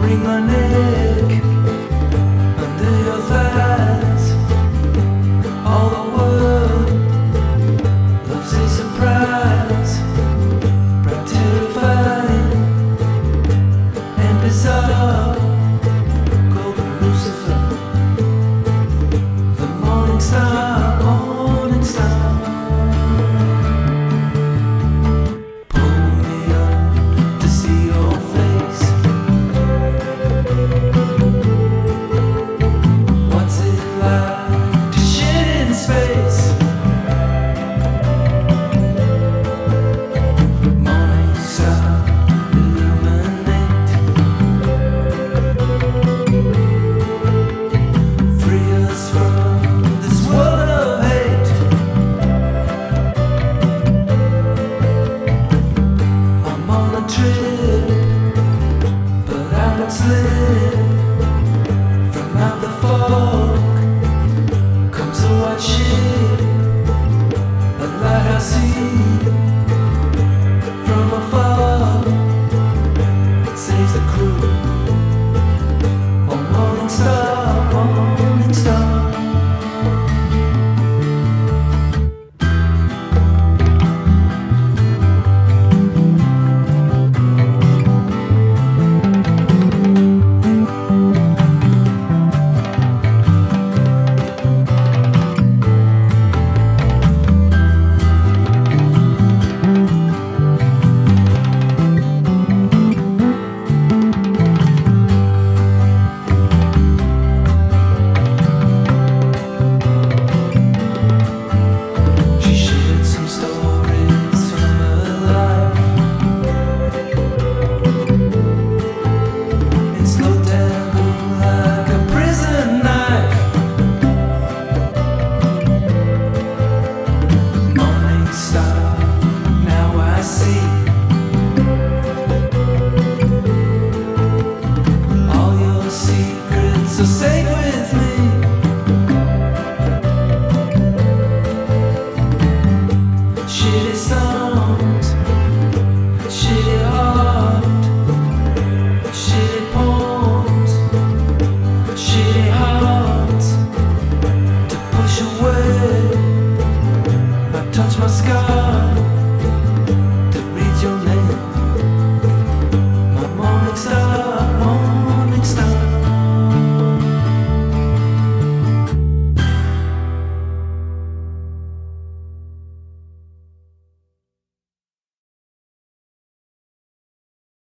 Wring my neck under your thighs. All the world loves a surprise, bright, terrifying, and bizarre. Golden Lucifer, the morning star, morning star. Pull me up to see your face. What's it like to shit in space? Morning star, illuminate. Free us from this world of hate. I'm on a trip, but I don't slip.